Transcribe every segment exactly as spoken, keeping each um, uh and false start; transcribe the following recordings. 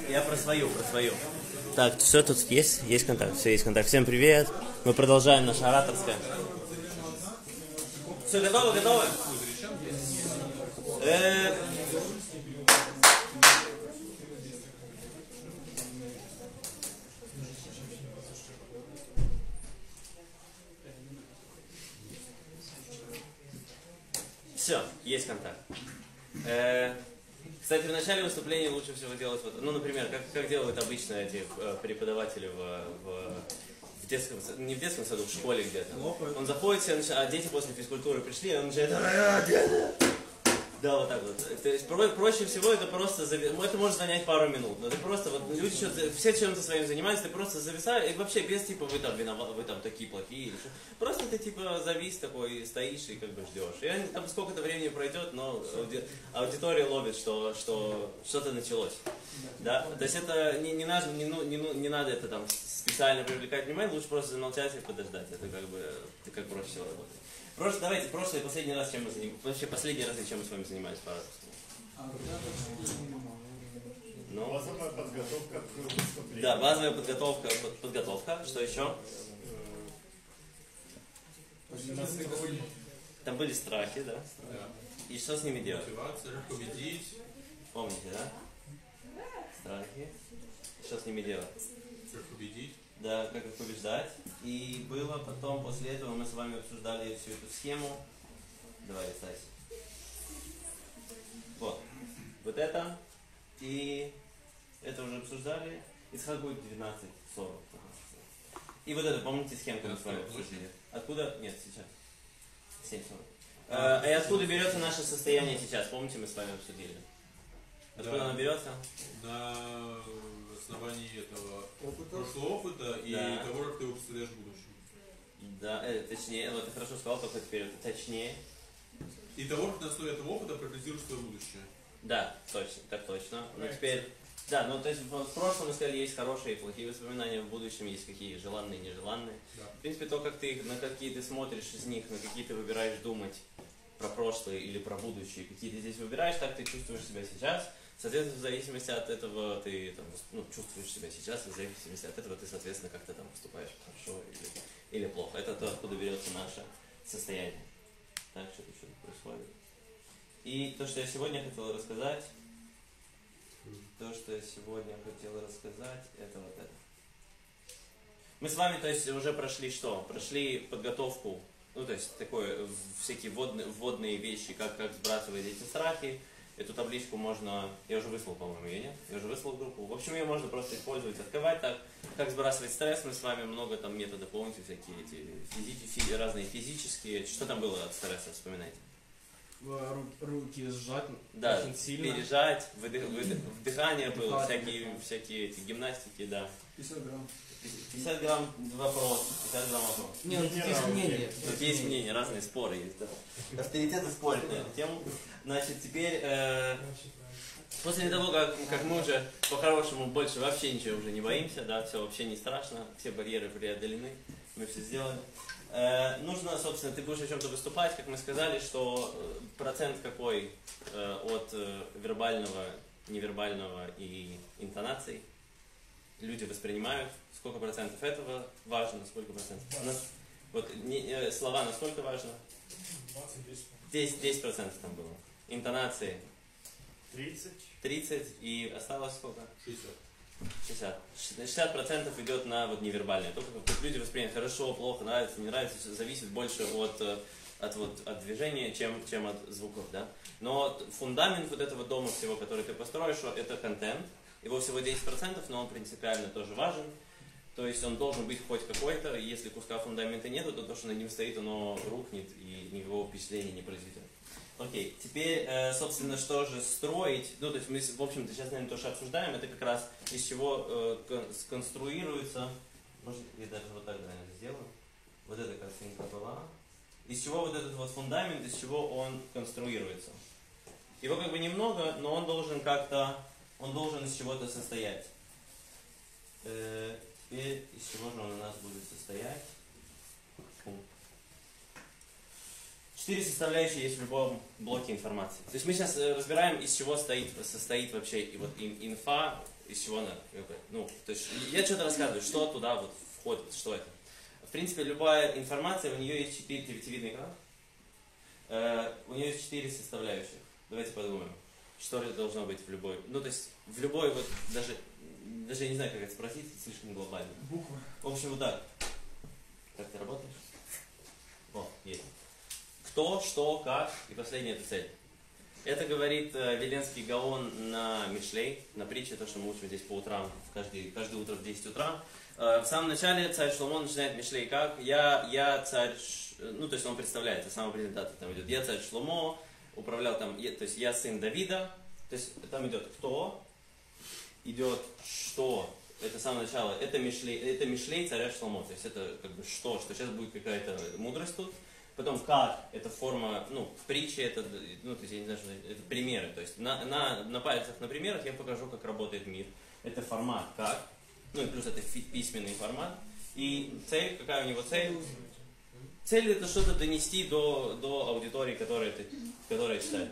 Я про свою, про свою. Так, все тут есть? Есть контакт? Все, есть контакт. Всем привет. Мы продолжаем наше ораторское. Все, готовы, готовы? Э... Все, есть контакт. Э... Кстати, в начале выступления лучше всего делать вот, ну, например, как, как делают обычно эти э, преподаватели в, в, в детском, не в детском саду, в школе где-то. Он заходит, а дети после физкультуры пришли, и он начинает... Да, вот так вот. То есть проще всего это просто, это может занять пару минут, но ты просто, вот люди что-то, все чем-то своим занимаются, ты просто зависаешь, и вообще без типа вы там виноваты, вы там такие плохие или что. Просто ты типа завис такой, стоишь и как бы ждешь. И там сколько-то времени пройдет, но ауди... аудитория ловит, что, что что-то началось. Да? То есть это не, не, надо, не, не, не надо это там специально привлекать внимание, лучше просто замолчать и подождать. Это как бы, ты как проще всего работает. Прошлый, давайте, прошлый, последний раз, чем мы занимались, вообще последний раз, чем мы с вами занимались по ну, базовая подготовка к выступлению. Да, базовая подготовка, под, подготовка, что еще? Там были страхи, да? Да. И что с ними делать? Мотивация, победить. Помните, да? Страхи. И что с ними делать? Как победить. Да, как их побеждать. И было потом, после этого мы с вами обсуждали всю эту схему. Давай, Стась. Вот. Вот это. И это уже обсуждали. Исход будет девятнадцать сорок. И вот это, помните, схемку мы с вами обсудили? Откуда? Нет, сейчас. семь сорок. А, и откуда берется наше состояние сейчас? Помните, мы с вами обсудили? Откуда да. Оно берется? На основании этого опыта. прошлого опыта и да. того, как ты его представляешь в будущем. Да, э, точнее, вот ты хорошо сказал, только теперь это точнее. И того, как на основе этого опыта прогнозируешь свое будущее. Да, точно, так точно. Но теперь, да, ну то есть в прошлом мы сказали, есть хорошие и плохие воспоминания, в будущем есть какие желанные и нежеланные. Да. В принципе, то, как ты, на какие ты смотришь из них, на какие ты выбираешь думать про прошлое или про будущее, какие ты здесь выбираешь, так ты чувствуешь себя сейчас. Соответственно, в зависимости от этого ты там, ну, чувствуешь себя сейчас, и в зависимости от этого ты, соответственно, как-то там поступаешь хорошо или, или плохо. Это то, откуда берется наше состояние. Так, что-то еще происходит. И то, что я сегодня хотел рассказать, то, что я сегодня хотел рассказать, это вот это. Мы с вами, то есть, уже прошли что? Прошли подготовку, ну, то есть, такое, всякие вводные, вводные вещи, как, как сбрасывать эти страхи. Эту табличку можно, я уже выслал, по-моему, ее нет? Я уже выслал группу. В общем, ее можно просто использовать, открывать так. Как сбрасывать стресс, мы с вами много там методов, помните, всякие эти физи физи разные физические. Что там было от стресса, вспоминайте? Руки сжать, да, очень сильно. Пережать, выдых, выдых, вдыхание было, всякие, всякие эти гимнастики, да. пятьдесят грамм. пятьдесят грамм вопрос, пятьдесят грамм вопрос. Нет, тут есть мнения. Тут есть мнения, разные споры есть, да. Авторитеты спорят на эту тему. Значит, теперь, э, после того, как, как мы уже по-хорошему больше вообще ничего уже не боимся, да, все вообще не страшно, все барьеры преодолены, мы все сделали. Э, нужно, собственно, ты будешь о чем-то выступать, как мы сказали, что процент какой э, от э, вербального, невербального и интонаций люди воспринимают, сколько процентов этого важно, сколько процентов. На, вот не, э, слова насколько важно? десять процентов там было. Интонации тридцать. тридцать и осталось сколько? шестьдесят. шестьдесят. шестьдесят процентов идет на вот невербальное. Только как люди воспринимают хорошо, плохо, нравится, не нравится, зависит больше от, от, вот, от движения, чем, чем от звуков. Да? Но фундамент вот этого дома всего, который ты построишь, это контент. Его всего десять процентов, но он принципиально тоже важен. То есть он должен быть хоть какой-то. Если куска фундамента нету, то то, что над ним стоит, оно рухнет и никакого впечатления не произведет. Окей, теперь, э, собственно, что же строить? Ну, то есть мы, в общем-то, сейчас, наверное, то, что обсуждаем, это как раз из чего э, сконструируется, может, я даже вот так, наверное, сделаю, вот эта картинка была, из чего вот этот вот фундамент, из чего он конструируется. Его как бы немного, но он должен как-то, он должен из чего-то состоять. Э, теперь, из чего же он у нас будет состоять? Четыре составляющие есть в любом блоке информации. То есть мы сейчас разбираем, из чего стоит, состоит вообще и вот инфа, из чего она, как бы, ну, то есть я что-то рассказываю, что туда вот входит, что это. В принципе, любая информация, у нее есть четыре, ты видно экран? Э, у нее есть четыре составляющих. Давайте подумаем, что это должно быть в любой, ну, то есть в любой, вот, даже, даже я не знаю, как это спросить, слишком глобально. Буквы. В общем, вот так. Как ты работаешь? О, есть. Кто, что, как, и последняя это цель. Это говорит э, Веленский Гаон на Мишлей, на притче, то, что мы учим здесь по утрам, каждый, каждое утро в десять утра. Э, в самом начале царь Шломо начинает Мишлей как? Я, я царь, ну то есть он представляется, сама презентация там идет. Я царь Шломо, управлял там, я, то есть я сын Давида, то есть там идет кто, идет что, это самое начало, это Мишлей, это Мишлей царя Шломо, то есть это как бы что, что сейчас будет какая-то мудрость тут. Потом как, это форма, ну, в притче, это, ну, то есть, я не знаю, что это примеры. То есть на, на, на пальцах, на примерах я покажу, как работает мир. Это формат как, ну и плюс это фи- письменный формат. И цель, какая у него цель? Цель это что-то донести до, до аудитории, которая, которая читает.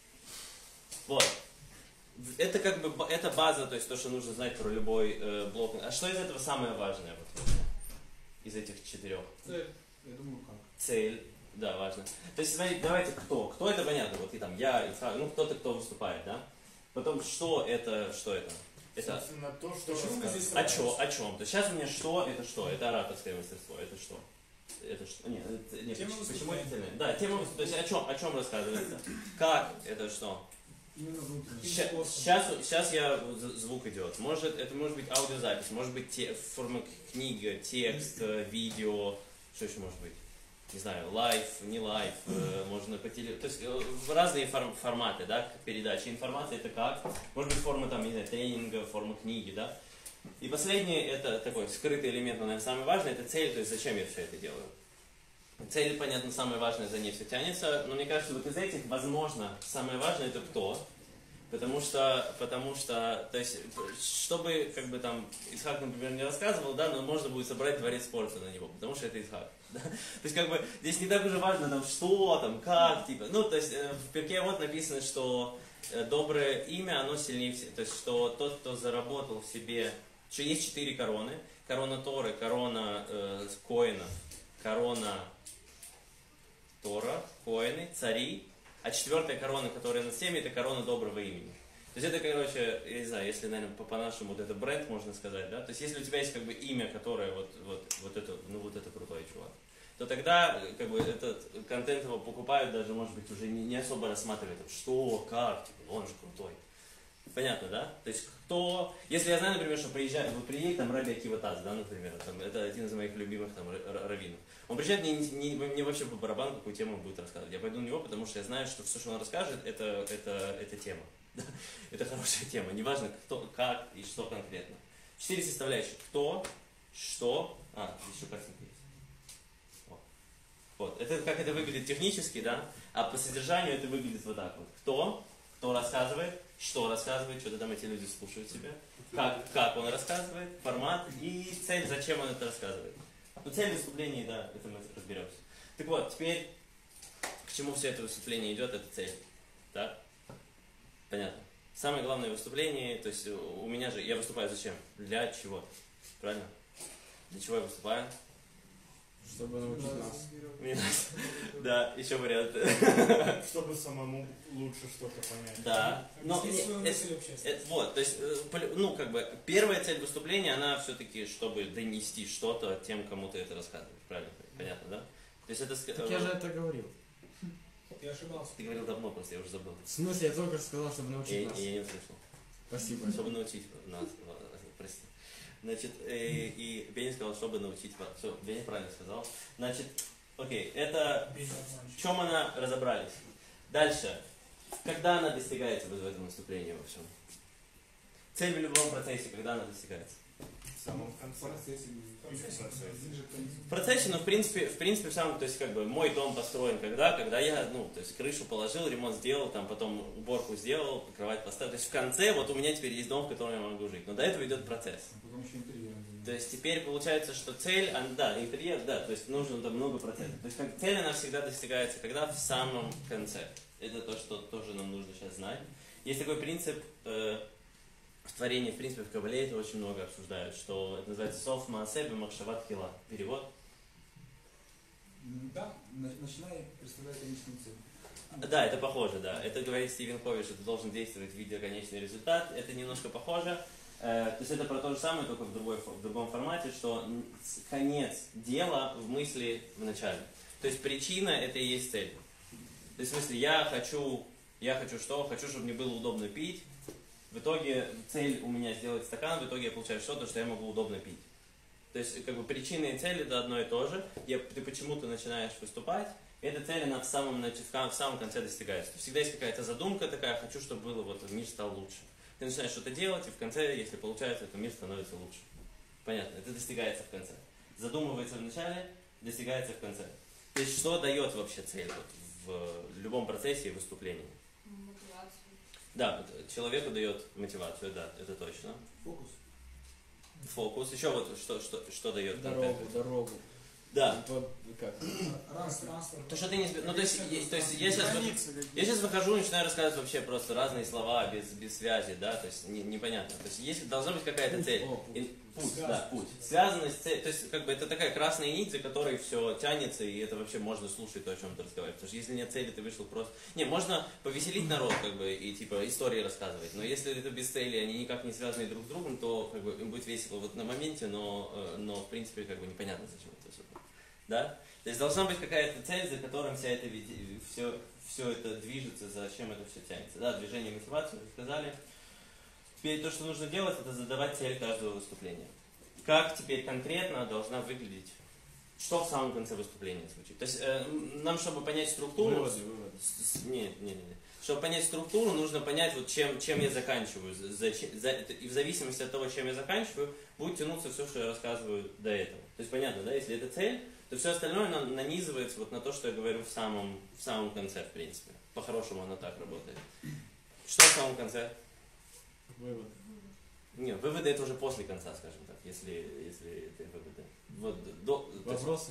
Вот. Это как бы, это база, то есть то, что нужно знать про любой э, блок. А что из этого самое важное? Вот, из этих четырех? Цель. Я думаю, как. Цель, да, важно. То есть, смотрите, давайте кто? Кто это понятно, вот и там я, Ицхак, ну кто-то, кто выступает, да? Потом, что это, что это? Это Собственно, то, что Почему мы рассказывает. здесь о чем? О чем? То есть сейчас у меня что, это что? Это ораторское мастерство, это что? Это что? Нет, это, нет Тема почему, почему выступления. это цельное? Да, тема выступления. То есть о чем, о чем рассказывается? Как это что? Именно внутренний. Сейчас, сейчас я, звук идет. Может, это может быть аудиозапись, может быть те, форма книга, текст, видео, что еще может быть? Не знаю, лайв, не лайв, э, можно по телевизору, то есть э, в разные форм- форматы, да, передачи информации, это как, может быть форма там, не знаю, тренинга, форма книги, да. И последнее, это такой скрытый элемент, но, наверное, самый важный, это цель, то есть зачем я все это делаю. Цель, понятно, самое важное, за ней все тянется, но мне кажется, вот из этих, возможно, самое важное это кто. Потому что, потому что, то есть, чтобы, как бы там, Ицхак, например, не рассказывал, да, но можно будет собрать дворец спорта на него, потому что это Ицхак. Да? То есть, как бы, здесь не так уже важно, там, что, там, как, типа, ну, то есть, в Перкей вот написано, что доброе имя, оно сильнее всех, то есть, что тот, кто заработал в себе, что есть четыре короны, корона Торы, корона э, Коэна, корона Тора, Коэны, цари, а четвертая корона, которая над всеми, это корона доброго имени. То есть это, короче, я не знаю, если, наверное, по-нашему вот это бренд, можно сказать, да, то есть если у тебя есть как бы имя, которое вот, вот, вот это, ну вот это крутой чувак, то тогда как бы этот контент его покупают, даже, может быть, уже не, не особо рассматривают, что, как, типа, он же крутой. Понятно, да? То есть кто, если я знаю, например, что приезжает, вот приедет там Раби Акива Таз, да, например, там, это один из моих любимых там раввинов. Он приезжает, мне, не, мне вообще по барабану, какую тему он будет рассказывать. Я пойду на него, потому что я знаю, что все, что он расскажет, это, это, это тема. Это хорошая тема. Неважно, кто, как и что конкретно. Четыре составляющих. Кто, что... А, еще картинка есть. Вот. Вот. Это как это выглядит технически, да? А по содержанию это выглядит вот так вот. Кто, кто рассказывает, что рассказывает, что-то там эти люди слушают себя. Как, как он рассказывает, формат и цель, зачем он это рассказывает. Ну, цель выступления, да, это мы разберемся. Так вот, теперь, к чему все это выступление идет, это цель. Так? Понятно. Самое главное выступление, то есть у меня же, я выступаю зачем? Для чего? Правильно? Для чего я выступаю? Чтобы научить нас. Минус. Да, еще варианты. Чтобы самому лучше что-то понять. Да. Но, Объяснить свою э, мысль общественно. э, вот, то есть, э, полю- ну, как бы, первая цель выступления, она все-таки, чтобы донести что-то тем, кому ты это рассказываешь. Правильно? Понятно, да? То есть это... ск- Так я же это говорил. Я ошибался. Ты говорил давно, просто я уже забыл. В смысле, я только что сказал, чтобы Я, научить нас. я не услышал. Спасибо. Чтобы научить нас. э, Прости. Значит, э, и Бенни сказал, чтобы научить вас. Все, Бенни правильно сказал. Значит, окей, это в чем она разобрались. Дальше. Когда она достигается вот в этом выступлении во всем? Цель в любом процессе, когда она достигается? В самом конце. В процессе, ну, в принципе, в принципе, в самом, то есть, как бы, мой дом построен когда, когда я, ну, то есть, крышу положил, ремонт сделал, там, потом уборку сделал, кровать поставил. То есть, в конце, вот у меня теперь есть дом, в котором я могу жить. Но до этого идет процесс. Потом еще интерьер. То есть, теперь получается, что цель, а, да, интерьер, да, то есть, нужно там много процентов. То есть, как цель, она всегда достигается, когда в самом конце. Это то, что тоже нам нужно сейчас знать. Есть такой принцип, э, в творении, в принципе, в Кабале это очень много обсуждают, что это называется «Соф Маасебе Махшават Хила». Перевод? Да, начинай представлять конечную цель. Да, это похоже, да. Это говорит Стивен Кови, что ты должен действовать, видя конечный результат. Это немножко похоже. Э, то есть это про то же самое, только в, другой, в другом формате, что конец дела в мысли в начале. То есть причина это и есть цель. То есть в смысле я хочу, я хочу что? Хочу, чтобы мне было удобно пить. В итоге цель у меня сделать стакан, в итоге я получаю что-то, что я могу удобно пить. То есть как бы причина и цель это одно и то же. Я, ты почему-то начинаешь выступать. Эта цель, она в самом, в самом конце достигается. Всегда есть какая-то задумка такая, хочу, чтобы было, вот, мир стал лучше. Ты начинаешь что-то делать, и в конце, если получается, то мир становится лучше. Понятно, это достигается в конце. Задумывается в начале, достигается в конце. То есть, что дает вообще цель вот, в любом процессе и выступлении? Мотивацию. Да, человеку дает мотивацию, да, это точно. Фокус. Фокус. Еще вот что, что, что дает Дорогу, конкретно? дорогу. Да. Типа, как? Пространство. То, что ты не... Ну, то есть, я, то есть я, сейчас, я сейчас выхожу и начинаю рассказывать вообще просто разные слова без, без связи, да, то есть не, непонятно. То есть если должна быть какая-то цель. О, путь. И, путь, да, путь. Связанность, цель, то есть как бы это такая красная нить, за которой все тянется, и это вообще можно слушать то, о чем ты разговариваешь. Потому что если нет цели, ты вышел просто... Не, можно повеселить народ, как бы, и типа истории рассказывать, но если это без цели, они никак не связаны друг с другом, то как бы им будет весело вот на моменте, но, но в принципе как бы непонятно, зачем это все. Да? То есть должна быть какая-то цель, за которой вся это, все, все это движется, зачем это все тянется. Да, движение, мотивацию, вы сказали. Теперь то, что нужно делать, это задавать цель каждого выступления. Как теперь конкретно должна выглядеть, что в самом конце выступления звучит. То есть э, нам, чтобы понять структуру... Выводы, выводы. Нет, нет, нет. Чтобы понять структуру, нужно понять, вот чем, чем я заканчиваю. За, за, и в зависимости от того, чем я заканчиваю, будет тянуться все, что я рассказываю до этого. То есть понятно, да, если это цель, то все остальное нанизывается вот на то, что я говорю в самом, в самом конце, в принципе. По-хорошему оно так работает. Что в самом конце? Выводы. Нет, выводы это уже после конца, скажем так, если, если это выводы. Вот, до, Вопросы?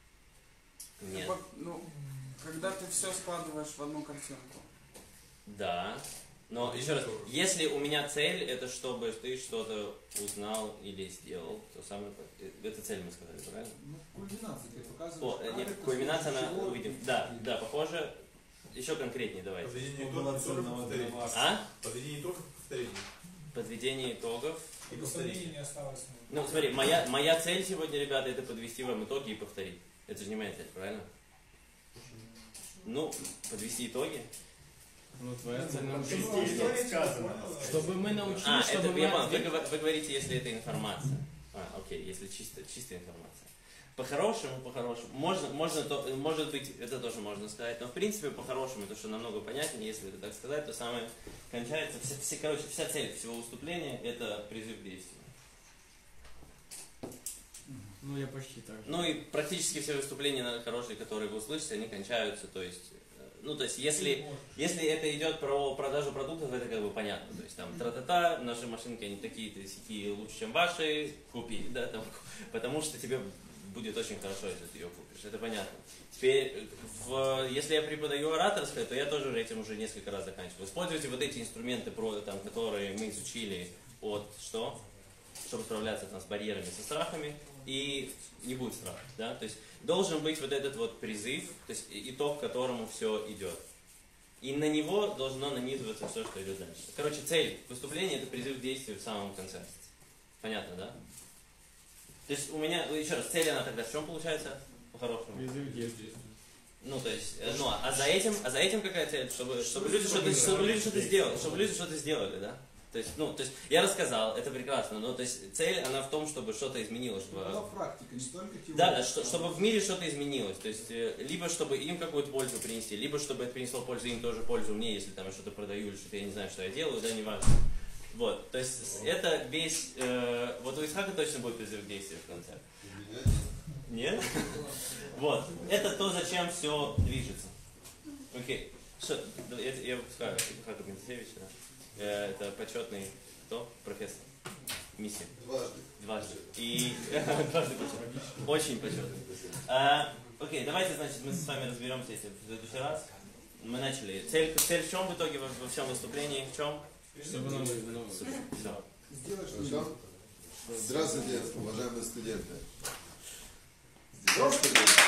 Нет. Ну, когда ты все складываешь в одну картинку. Да. Но еще раз, если у меня цель, это чтобы ты что-то узнал или сделал, то самое... Это цель мы сказали, правильно? Ну, кульминация, ты показываешь. О, э, нет, кульминация она увидим. Да, да, похоже. Еще конкретнее давайте. Подведение итогов, повторение. А? Подведение итогов, повторение. Подведение итогов. И Чтобы повторение. сомнений не осталось. Ну, смотри, моя, моя цель сегодня, ребята, это подвести вам итоги и повторить. Это же не моя цель, правильно? Ну, подвести итоги. Ну, твоя цель Там научиться. история сказано. Чтобы мы научились, А, чтобы это, мы... я понял, вы, говор- вы говорите, если это информация. А, окей, если чисто, чистая информация. По-хорошему, по-хорошему. Можно, можно то, может быть, это тоже можно сказать, но в принципе, по-хорошему, то, что намного понятнее, если это так сказать, то самое кончается, вся, вся, короче, вся цель всего выступления, это призыв к действию. Ну, я почти так же. Ну и практически все выступления хорошие, которые вы услышите, они кончаются, то есть, ну, то есть, если, если это идет про продажу продуктов, это как бы понятно, то есть, там, тра-та-та, наши машинки, они такие-то, сякие, лучше, чем ваши, купи, да, там, потому что тебе будет очень хорошо, если ты ее купишь, это понятно. Теперь, в, если я преподаю ораторское, то я тоже этим уже несколько раз заканчиваю. Используйте вот эти инструменты, про, там, которые мы изучили от, что? Чтобы справляться там, с барьерами, со страхами, и не будет страха, да, то есть должен быть вот этот вот призыв, то есть итог, к которому все идет. И на него должно нанизываться все, что идет дальше. Короче, цель выступления это призыв к действию в самом конце. Понятно, да? То есть у меня, еще раз, цель она тогда в чем получается? По-хорошему. Призыв к действию. Ну, то есть, э, ну, а за этим, а за этим какая цель? Чтобы, чтобы люди что-то, чтобы люди что-то сделали, чтобы люди что-то сделали, да? То есть, ну, то есть, я рассказал, это прекрасно, но то есть цель, она в том, чтобы что-то изменилось. Чтобы была практика, не только теория. Да, да, что, чтобы в мире что-то изменилось. То есть, э, либо чтобы им какую-то пользу принести, либо чтобы это принесло пользу им тоже пользу мне, если там я что-то продаю или что-то я не знаю, что я делаю, да, неважно. Вот, то есть, это весь, э, вот у Исхака точно будет призыв к действию в конце. Нет? Вот, это то, зачем все движется. Окей, что, я, я выпускаю Исхака Бентасевича, да? Это почетный кто? Профессор. Миссия. Дважды. Дважды. И дважды почетный. Очень почетный. А, окей, давайте, значит, мы с вами разберемся если в следующий раз. Мы начали. Цель, цель в чем в итоге во, во всем выступлении? В чем? Чтобы оно ну, Все. Сделай Хорошо? что-нибудь. Здравствуйте, уважаемые студенты. Здравствуйте.